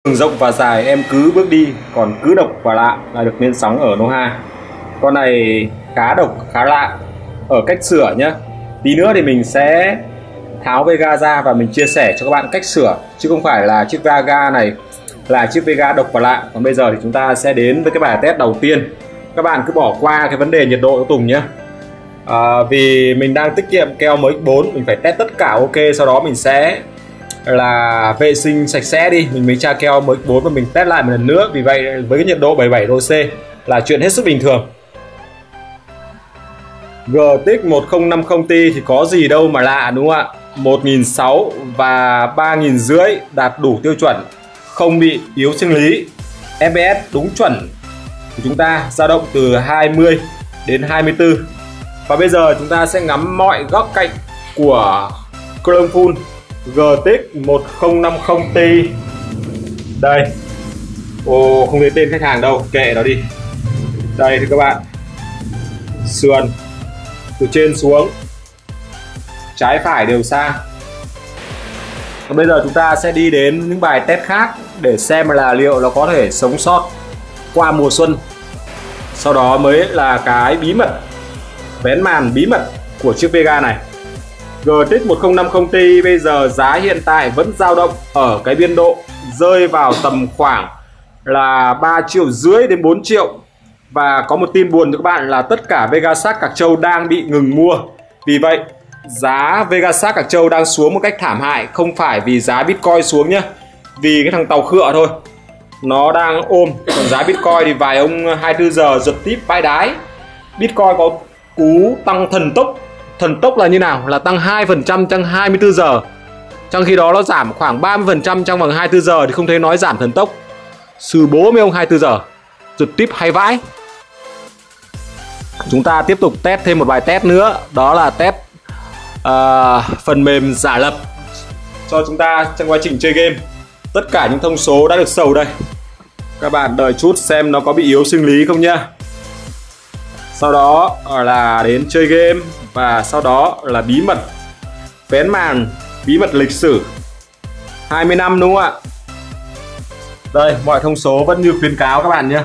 Đường rộng và dài em cứ bước đi, còn cứ độc và lạ là được lên sóng ở No 2. Con này khá độc, khá lạ ở cách sửa nhé. Tí nữa thì mình sẽ tháo Vega ra và mình chia sẻ cho các bạn cách sửa, chứ không phải là chiếc Vega này là chiếc Vega độc và lạ. Còn bây giờ thì chúng ta sẽ đến với cái bài test đầu tiên. Các bạn cứ bỏ qua cái vấn đề nhiệt độ của Tùng nhé. Vì mình đang tiết kiệm keo MX4, mình phải test tất cả ok, sau đó mình sẽ là vệ sinh sạch sẽ đi, mình mới tra keo MX4 và mình test lại một lần nữa. Vì vậy với cái nhiệt độ 77 độ C là chuyện hết sức bình thường. GTX 1050 Ti thì có gì đâu mà lạ, đúng không ạ? 1.600 và 3.500 đạt đủ tiêu chuẩn, không bị yếu sinh lý. FPS đúng chuẩn của chúng ta dao động từ 20 đến 24. Và bây giờ chúng ta sẽ ngắm mọi góc cạnh của Chrome Full GTX 1050 Ti. Đây. Ồ, không thấy tên khách hàng đâu, kệ nó đi. Đây thì các bạn. Sườn từ trên xuống, trái phải đều sang. Và bây giờ chúng ta sẽ đi đến những bài test khác để xem là liệu nó có thể sống sót qua mùa xuân. Sau đó mới là cái bí mật, vén màn bí mật của chiếc Vega này. GTX 1050 Ti bây giờ giá hiện tại vẫn dao động ở cái biên độ rơi vào tầm khoảng là 3,5 triệu đến 4 triệu. Và có một tin buồn cho các bạn là tất cả Vegasat Cạc Châu đang bị ngừng mua. Vì vậy giá Vegasat Cạc Châu đang xuống một cách thảm hại. Không phải vì giá Bitcoin xuống nhá, vì cái thằng tàu khựa thôi nó đang ôm. Còn giá Bitcoin thì vài ông 24 giờ giật tít vãi đái. Bitcoin có cú tăng thần tốc. Thần tốc là như nào? Là tăng 2% trong 24 giờ. Trong khi đó nó giảm khoảng 30% trong vòng 24 giờ thì không thấy nói giảm thần tốc. Sư bố mấy ông 24 giờ giật tít hay vãi. Chúng ta tiếp tục test thêm một bài test nữa. Đó là test phần mềm giả lập cho chúng ta trong quá trình chơi game. Tất cả những thông số đã được sầu đây. Các bạn đợi chút xem nó có bị yếu sinh lý không nhá. Sau đó là đến chơi game. Và sau đó là bí mật, vén màn bí mật lịch sử 20 năm, đúng không ạ? Đây, mọi thông số vẫn như khuyến cáo các bạn nhé.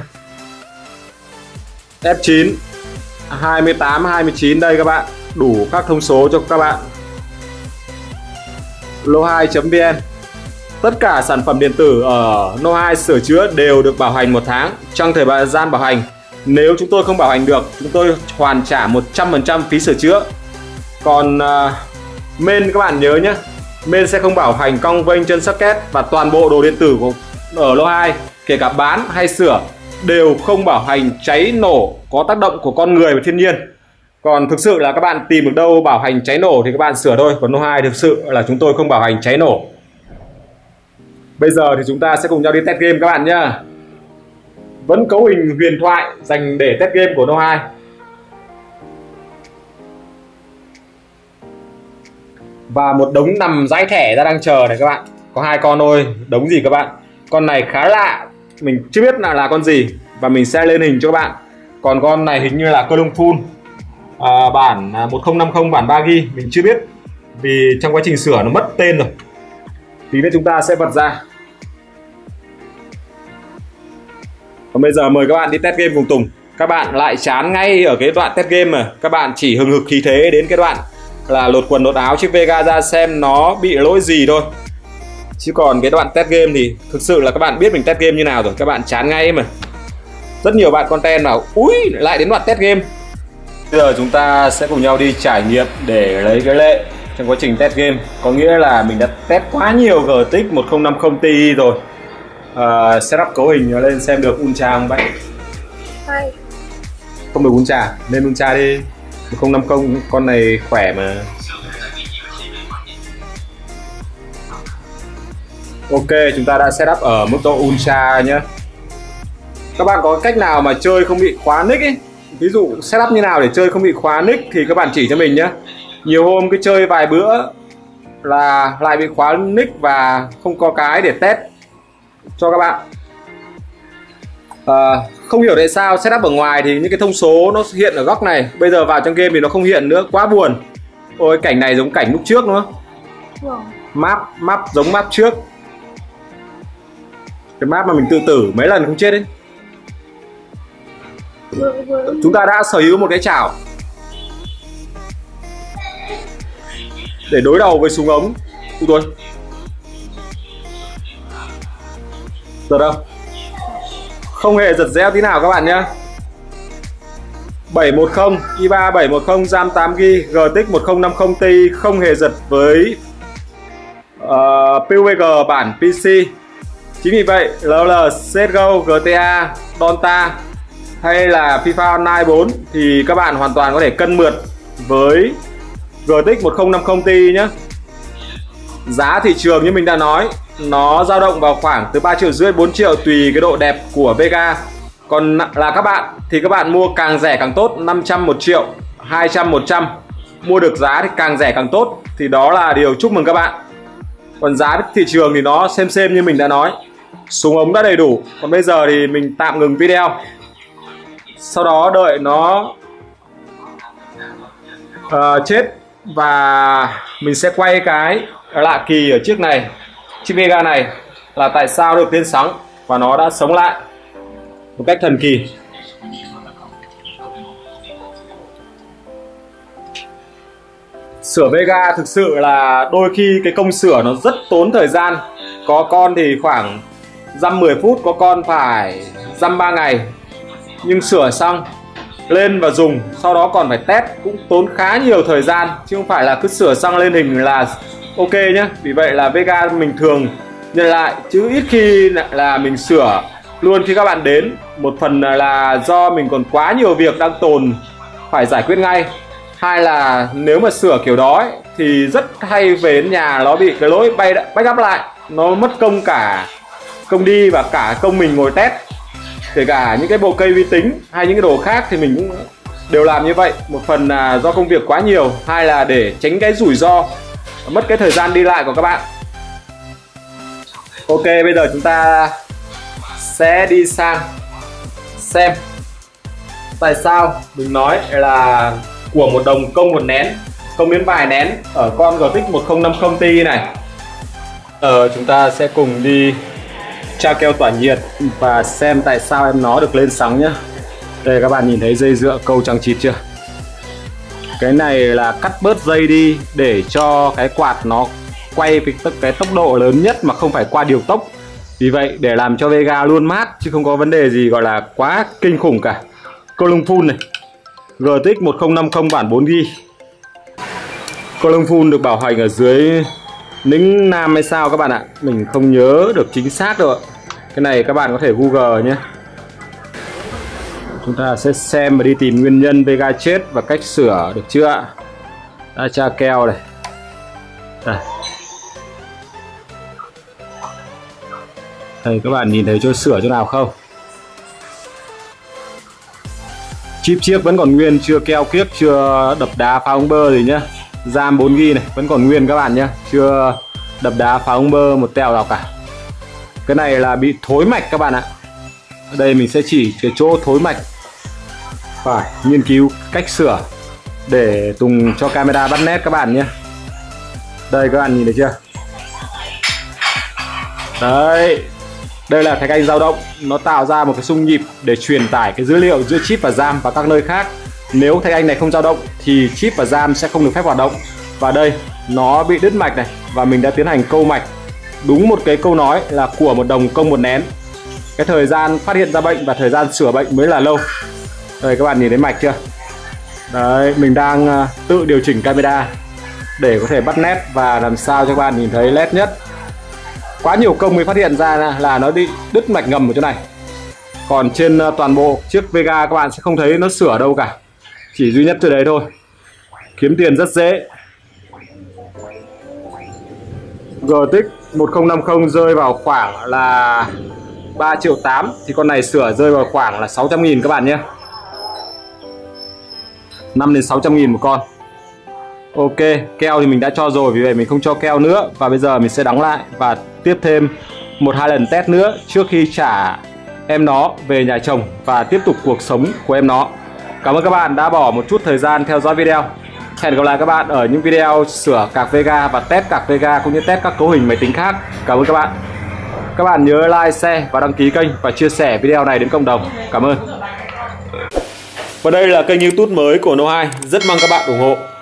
F9 28, 29 đây các bạn. Đủ các thông số cho các bạn. No2.vn. Tất cả sản phẩm điện tử ở No2 sửa chữa đều được bảo hành 1 tháng. Trong thời gian bảo hành, nếu chúng tôi không bảo hành được, chúng tôi hoàn trả 100% phí sửa chữa. Còn main các bạn nhớ nhé, main sẽ không bảo hành cong vênh chân socket. Và toàn bộ đồ điện tử của ở No2, kể cả bán hay sửa, đều không bảo hành cháy nổ có tác động của con người và thiên nhiên. Còn thực sự là các bạn tìm được đâu bảo hành cháy nổ thì các bạn sửa thôi. Còn No2 thực sự là chúng tôi không bảo hành cháy nổ. Bây giờ thì chúng ta sẽ cùng nhau đi test game các bạn nhá. Vẫn cấu hình huyền thoại dành để test game của No2. Và một đống nằm dãi thẻ ra đang chờ này các bạn. Có 2 con thôi, đống gì các bạn. Con này khá lạ, mình chưa biết là con gì, và mình sẽ lên hình cho các bạn. Còn con này hình như là Chrome Full bản 1050 bản 3GB, mình chưa biết vì trong quá trình sửa nó mất tên rồi. Tí nữa chúng ta sẽ bật ra. Còn bây giờ mời các bạn đi test game cùng Tùng. Các bạn lại chán ngay ở cái đoạn test game mà. Các bạn chỉ hừng hực khí thế đến cái đoạn là lột quần lột áo chiếc Vega ra xem nó bị lỗi gì thôi. Chứ còn cái đoạn test game thì thực sự là các bạn biết mình test game như nào rồi. Các bạn chán ngay mà. Rất nhiều bạn content bảo úi lại đến đoạn test game. Bây giờ chúng ta sẽ cùng nhau đi trải nghiệm để lấy cái lệ trong quá trình test game. Có nghĩa là mình đã test quá nhiều GTX 1050 Ti rồi. Setup cấu hình lên xem được Ultra không bạn? Không được Ultra, nên Ultra đi. 1050 con này khỏe mà. Ok, chúng ta đã setup ở mức độ Ultra nhé. Các bạn có cách nào mà chơi không bị khóa nick ấy? Ví dụ setup như nào để chơi không bị khóa nick thì các bạn chỉ cho mình nhé. Nhiều hôm cứ chơi vài bữa là lại bị khóa nick và không có cái để test cho các bạn. Không hiểu tại sao setup ở ngoài thì những cái thông số nó hiện ở góc này, bây giờ vào trong game thì nó không hiện nữa, quá buồn. Ôi cảnh này giống cảnh lúc trước nữa. Map giống map trước. Cái map mà mình tự tử mấy lần không chết đấy. Chúng ta đã sở hữu một cái chảo để đối đầu với súng ống. Ui tôi được đâu, không hề giật réo tí nào các bạn nhé. 710 i3 710 RAM 8GB GTX 1050 Ti, không hề giật với PUBG bản PC. Chính vì vậy LOL, CSGO, GTA, Dota hay là FIFA Online 4 thì các bạn hoàn toàn có thể cân mượt với GTX 1050 Ti nhé. Giá thị trường như mình đã nói, nó dao động vào khoảng từ 3,5 triệu 4 triệu tùy cái độ đẹp của Vega. Còn là các bạn thì các bạn mua càng rẻ càng tốt, 500 1 triệu, 200 100. Mua được giá thì càng rẻ càng tốt, thì đó là điều chúc mừng các bạn. Còn giá thị trường thì nó xem như mình đã nói. Súng ống đã đầy đủ. Còn bây giờ thì mình tạm ngừng video. Sau đó đợi nó chết và mình sẽ quay cái lạ kỳ ở chiếc này, chiếc Vega này, là tại sao được tên sóng và nó đã sống lại một cách thần kỳ. Sửa Vega thực sự là đôi khi cái công sửa nó rất tốn thời gian. Có con thì khoảng dăm 10 phút, có con phải dăm 3 ngày. Nhưng sửa xong lên và dùng, sau đó còn phải test, cũng tốn khá nhiều thời gian, chứ không phải là cứ sửa xong lên hình là ok nhé. Vì vậy là Vega mình thường nhận lại, chứ ít khi là mình sửa luôn khi các bạn đến. Một phần là do mình còn quá nhiều việc đang tồn phải giải quyết ngay. Hai là nếu mà sửa kiểu đó ấy, thì rất hay về đến nhà nó bị cái lỗi backup lại, nó mất công cả công đi và cả công mình ngồi test. Kể cả những cái bộ cây vi tính hay những cái đồ khác thì mình cũng đều làm như vậy. Một phần là do công việc quá nhiều, hai là để tránh cái rủi ro mất cái thời gian đi lại của các bạn. Ok, bây giờ chúng ta sẽ đi sang xem tại sao mình nói là của một đồng công một nén, công đến vài nén ở con GTX 1050 Ti này. Chúng ta sẽ cùng đi tra keo tỏa nhiệt và xem tại sao em nó được lên sóng nhá. Đây các bạn nhìn thấy dây dựa câu trắng chịt chưa? Cái này là cắt bớt dây đi để cho cái quạt nó quay với cái tốc độ lớn nhất mà không phải qua điều tốc. Vì vậy để làm cho Vega luôn mát chứ không có vấn đề gì gọi là quá kinh khủng cả. Column full này, GTX 1050 bản 4GB. Column full được bảo hành ở dưới Ninh Nam hay sao các bạn ạ, mình không nhớ được chính xác đâu ạ. Cái này các bạn có thể Google nhé. Chúng ta sẽ xem và đi tìm nguyên nhân Vega chết và cách sửa, được chưa ạ? Đã tra keo này. Đây. Đây các bạn nhìn thấy chỗ sửa chỗ nào không? Chip chiếc vẫn còn nguyên, chưa keo kiếc, chưa đập đá phá ống bơ gì nhá. RAM 4GB này vẫn còn nguyên các bạn nhé, chưa đập đá phá ống bơ một tẹo nào cả. Cái này là bị thối mạch các bạn ạ. Ở đây mình sẽ chỉ cái chỗ thối mạch, phải nghiên cứu cách sửa để Tùng cho camera bắt nét các bạn nhé. Đây các bạn nhìn thấy chưa? Đấy, đây là thạch anh dao động, nó tạo ra một cái xung nhịp để truyền tải cái dữ liệu giữa chip và RAM và các nơi khác. Nếu thạch anh này không dao động thì chip và RAM sẽ không được phép hoạt động. Và đây nó bị đứt mạch này, và mình đã tiến hành câu mạch. Đúng một cái câu nói là của một đồng công một nén. Cái thời gian phát hiện ra bệnh và thời gian sửa bệnh mới là lâu. Đây các bạn nhìn thấy mạch chưa? Đấy, mình đang tự điều chỉnh camera để có thể bắt nét và làm sao cho các bạn nhìn thấy nét nhất. Quá nhiều công mới phát hiện ra là nó bị đứt mạch ngầm ở chỗ này. Còn trên toàn bộ chiếc Vega các bạn sẽ không thấy nó sửa đâu cả, chỉ duy nhất chỗ đấy thôi. Kiếm tiền rất dễ. GTX 1050 rơi vào khoảng là 3,8 triệu, thì con này sửa rơi vào khoảng là 600.000 các bạn nhé. 5 đến 600.000 một con. Ok, keo thì mình đã cho rồi, vì vậy mình không cho keo nữa. Và bây giờ mình sẽ đóng lại và tiếp thêm 1-2 lần test nữa trước khi trả em nó về nhà chồng và tiếp tục cuộc sống của em nó. Cảm ơn các bạn đã bỏ một chút thời gian theo dõi video. Hẹn gặp lại các bạn ở những video sửa card Vega và test card Vega cũng như test các cấu hình máy tính khác. Cảm ơn các bạn. Các bạn nhớ like, share và đăng ký kênh và chia sẻ video này đến cộng đồng. Cảm ơn. Và đây là kênh YouTube mới của No2, rất mong các bạn ủng hộ.